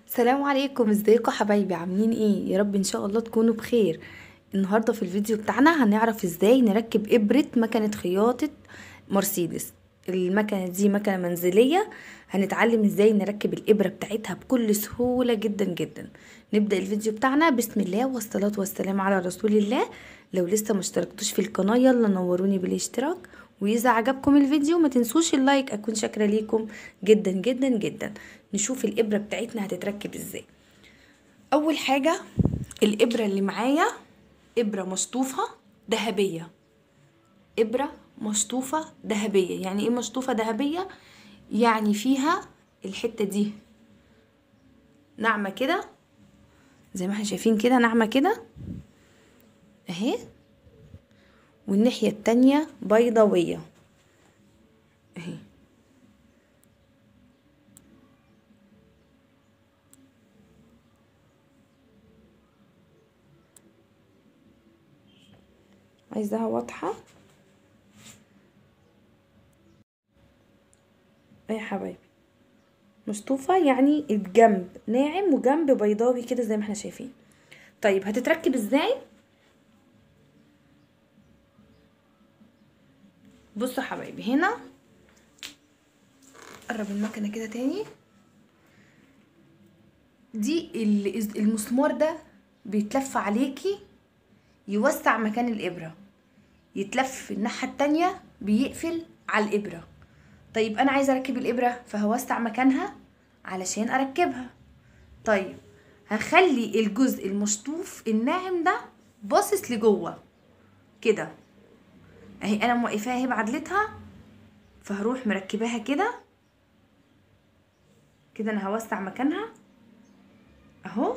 السلام عليكم، ازيكم حبايبي؟ عاملين ايه؟ يا رب ان شاء الله تكونوا بخير. النهارده في الفيديو بتاعنا هنعرف ازاي نركب ابرة مكنة خياطة مرسيدس. المكنة دي مكنة منزلية، هنتعلم ازاي نركب الابرة بتاعتها بكل سهولة جدا جدا. نبدأ الفيديو بتاعنا بسم الله والصلاة والسلام على رسول الله. لو لسه ما اشتركتوش في القناة يلا نوروني بالاشتراك، واذا عجبكم الفيديو ما تنسوش اللايك، اكون شاكرة ليكم جدا جدا جدا. نشوف الابرة بتاعتنا هتتركب ازاي. اول حاجة الابرة اللي معايا ابرة مشطوفة ذهبية. ابرة مشطوفة ذهبية يعني ايه مشطوفة ذهبية؟ يعني فيها الحتة دي ناعمة كده، زي ما احنا شايفين كده ناعمة كده اهي، والناحية التانية بيضاوية اهي. عايزاها واضحة اهي يا حبايبي. مشطوفة يعني الجنب ناعم وجنب بيضاوي كده زي ما احنا شايفين. طيب هتتركب ازاي؟ بصوا حبايبي، هنا قرب المكنة كده تاني. دي المسمار ده بيتلف عليكي يوسع مكان الإبرة، يتلف الناحية التانية بيقفل على الإبرة. طيب أنا عايزة أركب الإبرة فهوسع مكانها علشان أركبها. طيب هخلي الجزء المشطوف الناعم ده باصص لجوه كده اهي. انا موقفاها اهي بعدلتها، فهروح مركباها كده كده. انا هوسع مكانها اهو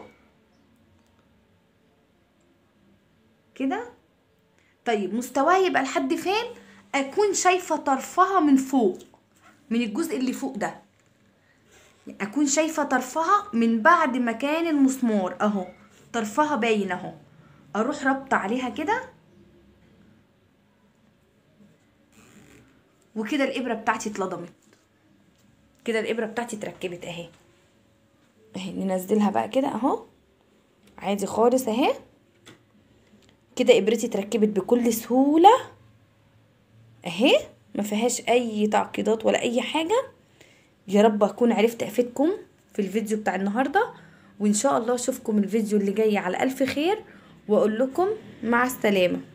كده. طيب مستواها يبقى لحد فين؟ اكون شايفه طرفها من فوق، من الجزء اللي فوق ده، اكون شايفه طرفها من بعد مكان المسمار اهو، طرفها باين اهو. اروح رابطه عليها كده وكده الابره بتاعتي اتلضمت. كده الابره بتاعتي اتركبت اهي. اهي ننزلها بقى كده اهو عادي خالص اهي. كده ابرتي اتركبت بكل سهوله اهي، ما فيهاش اي تعقيدات ولا اي حاجه. يا رب اكون عرفت افيدكم في الفيديو بتاع النهارده، وان شاء الله اشوفكم الفيديو اللي جاي على الف خير، واقول لكم مع السلامه.